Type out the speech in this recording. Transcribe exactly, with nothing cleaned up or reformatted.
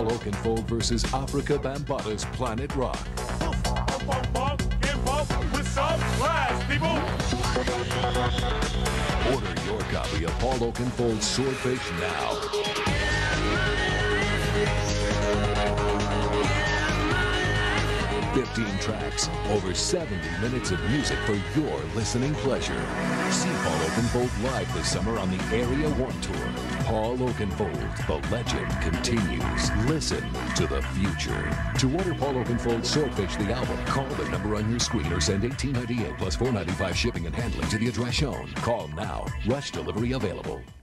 Oakenfold versus Africa Bambaata's Planet Rock. With some class, people! Order your copy of Paul Oakenfold Swordfish now. fifteen tracks, over seventy minutes of music for your listening pleasure. See Paul Oakenfold live this summer on the Area one Tour. Paul Oakenfold, the legend continues. Listen to the future. To order Paul Oakenfold Swordfish the album, call the number on your screen or send eighteen ninety-eight plus four ninety-five shipping and handling to the address shown. Call now. Rush delivery available.